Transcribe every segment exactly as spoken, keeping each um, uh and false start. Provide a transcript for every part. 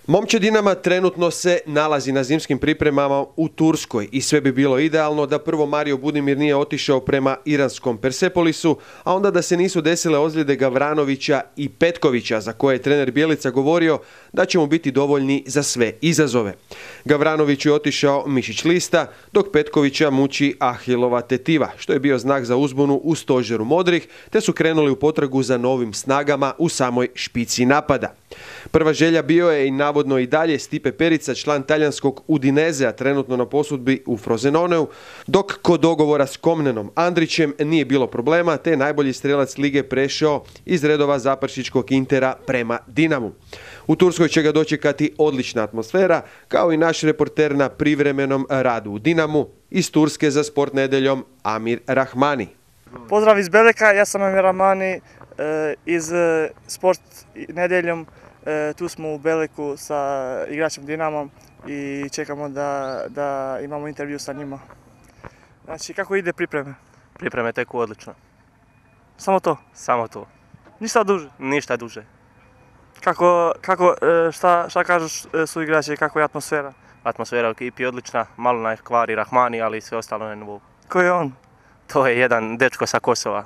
Momčad Dinama trenutno se nalazi na zimskim pripremama u Turskoj i sve bi bilo idealno da prvo Mario Budimir nije otišao prema iranskom Persepolisu, a onda da se nisu desile ozljede Gavranovića i Petkovića, za koje je trener Bjelica govorio da će mu biti dovoljni za sve izazove. Gavranović je otišao mišić lista, dok Petkovića muči Ahilova tetiva, što je bio znak za uzbunu u stožeru modrih, te su krenuli u potragu za novim snagama u samoj špici napada. Prva želja bio je i navodno i dalje Stipe Perica, član talijanskog Udinezea, trenutno na posudbi u Frosinoneu, dok kod dogovora s Komnenom Andrićem nije bilo problema, te je najbolji strelac lige prešao iz redova zapršičkog Intera prema Dinamu. U Turskoj će ga dočekati odlična atmosfera, kao i naš reporter na privremenom radu u Dinamu, iz Turske za Sport nedeljom Amir Rahmani. Pozdrav iz Beleka, ja sam Amir Rahmani iz Sport nedeljom. Tu smo u Beleku sa igračem Dinamom i čekamo da, da imamo intervju sa njima. Znači, kako ide pripreme? Pripreme teku odlično. Samo to? Samo to. Ništa duže? Ništa duže. Kako, kako, šta, šta kažu su igrači, kako je atmosfera? Atmosfera u ekipi je odlična, malo na kvari Rahmani, ali sve ostalo na nivou. Ko je on? To je jedan dečko sa Kosova.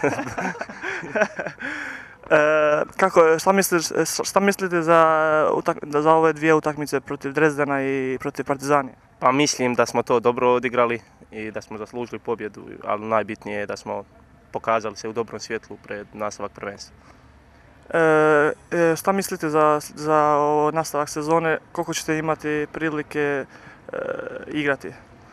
E, kako, šta, misliš, šta mislite za, za ove dvije utakmice protiv Dresdena i protiv Partizanije? Pa mislim da smo to dobro odigrali i da smo zaslužili pobjedu, ali najbitnije je da smo pokazali se u dobrom svjetlu pred nastavak prvenstva. E, šta mislite za, za nastavak sezone, koliko ćete imati prilike e, igrati?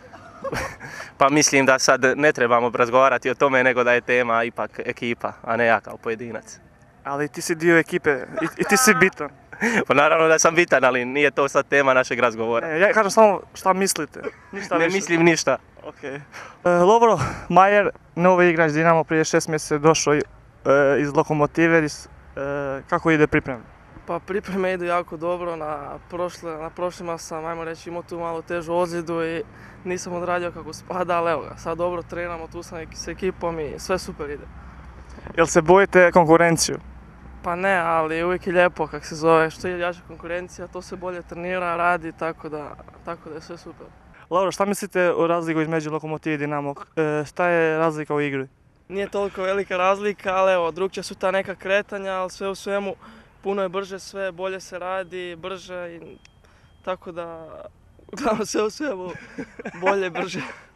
Pa mislim da sad ne trebamo razgovarati o tome, nego da je tema ipak ekipa, a ne ja kao pojedinac. Ali ti si dio ekipe i, i ti si bitan. Pa naravno da sam bitan, ali nije to sad tema našeg razgovora. Ne, ja kažem samo šta mislite. Ništa ne više. mislim ništa. Okay. E, Lovro Majer, novi igrač Dinamo, prije šest mjeseci došao e, iz Lokomotive. Iz, e, kako ide priprema? Pa pripreme idu jako dobro, na, prošle, na prošlima sam, ajmo reći, imao tu malo težu ozljedu i nisam odradio kako spada, ali evo ga, sad dobro trenamo, tu sam s ekipom i sve super ide. Jel se bojite konkurenciju? Pa ne, ali uvijek je lijepo, kak se zove, što je jača konkurencija, to se bolje trenira, radi, tako da, tako da je sve super. Laura, šta mislite o razliku između Lokomotive i Dinamo? E, šta je razlika u igri? Nije toliko velika razlika, ali evo, drugčija su ta neka kretanja, ali sve u svemu puno je brže sve, bolje se radi, brže i tako da, uglavnom sve u svemu bolje, brže.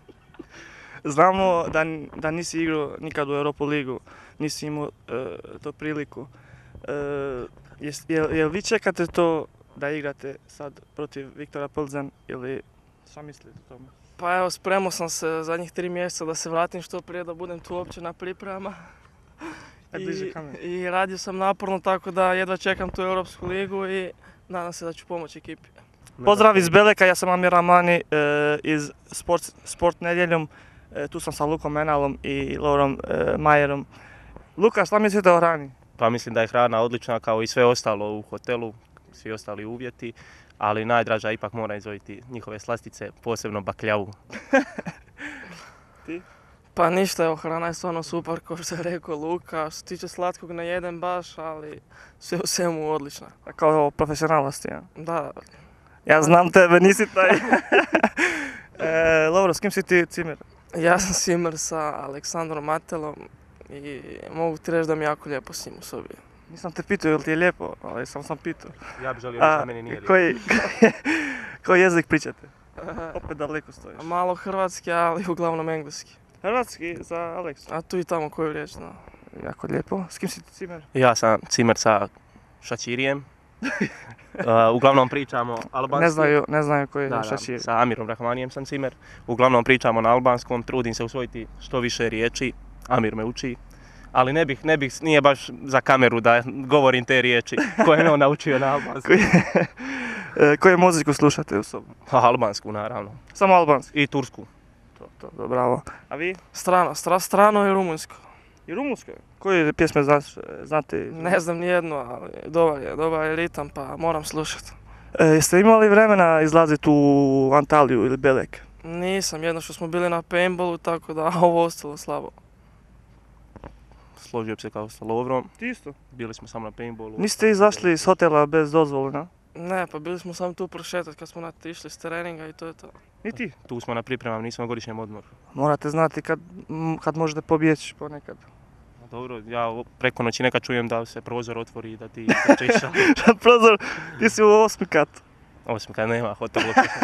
Znamo da, da nisi igrao nikad u Europa ligu, nisi imao e, to priliku. E, jel, jel vi čekate to da igrate sad protiv Viktora Plzen ili šta mislite o tome? Pa evo, spremao sam se zadnjih tri mjeseca da se vratim što prije, da budem tu uopće na pripremama. I, I radio sam naporno, tako da jedva čekam tu Europsku ligu i nadam se da ću pomoći ekipi. Pozdrav iz Beleka, ja sam Amir Rahmani e, iz Sport, Sport nedeljom. E, tu sam sa Lukom Menalom i Laurom e, Majerom. Luka, šta mislite o hrani? Pa mislim da je hrana odlična kao i sve ostalo u hotelu, svi ostali uvjeti, ali najdraža ipak mora izdvojiti njihove slastice, posebno bakljavu. Ti? Pa ništa, evo, hrana je stvarno super, kao što je rekao Luka. Što se tiče slatkog ne jedem baš, ali sve u svemu odlična. Kao profesionalac ti, ja? Da. Ja znam tebe, nisi taj. e, Lovro, s kim si ti cimer? Ja sam cimer sa Aleksandrom Matelom i mogu ti reći da mi je jako lijepo s njim u sobi. Nisam te pitao jel ti je lijepo, ali sam sam pitao. Ja bih želio reći da meni nije lijepo. Koji, koji jezik pričate? Opet daleko stojiš. Malo hrvatski, ali uglavnom engleski. Hrvatski za Aleksu? A tu i tamo koju riječ, no. Jako lijepo. S kim si ti cimer? Ja sam cimer sa Šačirijem. Uh, uglavnom pričamo albanski. Ne znaju, ne znaju koji je da, Šačiri. Da, sa Amirom Rahmanijem sam cimer. Uglavnom pričamo na albanskom, trudim se usvojiti što više riječi. Amir me uči. Ali ne bih, ne bih, nije baš za kameru da govorim te riječi koje je on naučio na albanskom. Koju muziku slušate u sobu? Albansku, naravno. Samo albansku? I tursku. To, to, to, bravo. A vi? Strano, stra, strano i rumunjsko. I rumunjsko? Koje pjesme znaš, znate? Ne znam nijednu, ali dobar je, dobar je ritam, pa moram slušati. E, jeste imali vremena izlaziti u Antaliju ili Belek? Nisam, jedno što smo bili na paintballu, tako da ovo ostalo slabo. Složio bi se kao sa Lovrom. Ti isto? Bili smo samo na paintballu. Niste izašli iz hotela bez dozvole, na? Ne, pa bili smo samo tu prošetati kad smo na išli s treninga i to je to. Ni ti? Tu smo na pripremama, nismo na godišnjem odmoru. Morate znati kad, m, kad možete pobjeći ponekad. A dobro, ja o- preko noći nekad čujem da se prozor otvori i da ti trčiš. Prozor, ti si u osmi kat. Osmi kad nema hotel.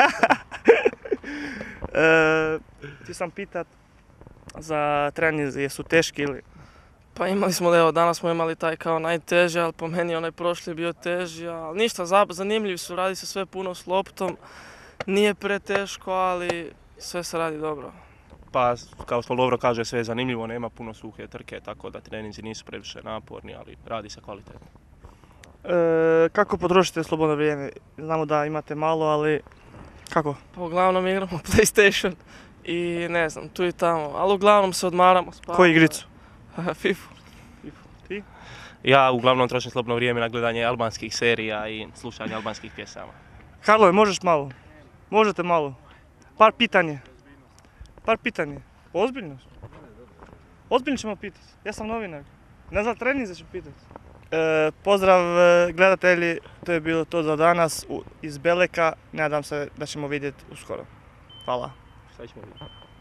E, ti sam pitat za trening, jesu teški ili? Pa imali smo, evo danas smo imali taj kao najteži, ali po meni onaj prošli je bio teži, ali ništa, za- zanimljivi su, radi se sve puno s loptom, nije preteško, ali sve se radi dobro. Pa, kao što Lovro kaže, sve je zanimljivo, nema puno suhe trke, tako da treninzi nisu previše naporni, ali radi se kvalitetno. E, kako potrošite slobodno vrijeme? Znamo da imate malo, ali kako? Pa uglavnom igramo PlayStation i ne znam, tu i tamo, ali uglavnom se odmaramo, spavamo. Koju igricu? FIFA. Ti? Ja uglavnom trošim slobodno vrijeme na gledanje albanskih serija i slušanje albanskih pjesama. Karlo, možeš malo? Možete malo? Par pitanje. Par pitanje. Ozbiljno? Ozbiljno ćemo pitati. Ja sam novinar. Ne znam, treninze ću pitati. E, pozdrav e, gledatelji, to je bilo to za danas u- iz Beleka. Nadam se da ćemo vidjeti uskoro. Hvala. Šta ćemo vidjeti?